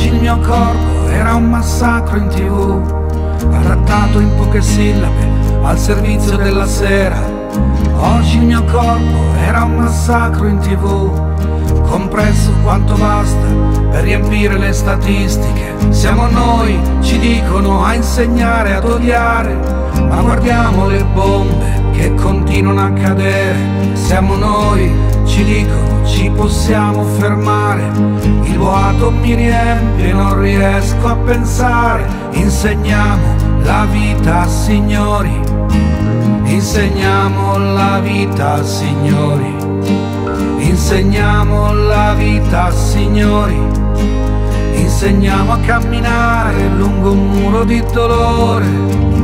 Oggi il mio corpo era un massacro in TV, arrattato in poche sillabe al servizio della sera. Oggi il mio corpo era un massacro in TV, compresso quanto basta per riempire le statistiche. Siamo noi, ci dicono, a insegnare ad odiare, ma guardiamo le bombe che continuano a cadere. Siamo noi, ci dicono, ci possiamo fermare. Il boato mi riempie, non riesco a pensare. Insegniamo la vita, signori. Insegniamo la vita, signori. Insegniamo la vita, signori. Insegniamo a camminare lungo un muro di dolore.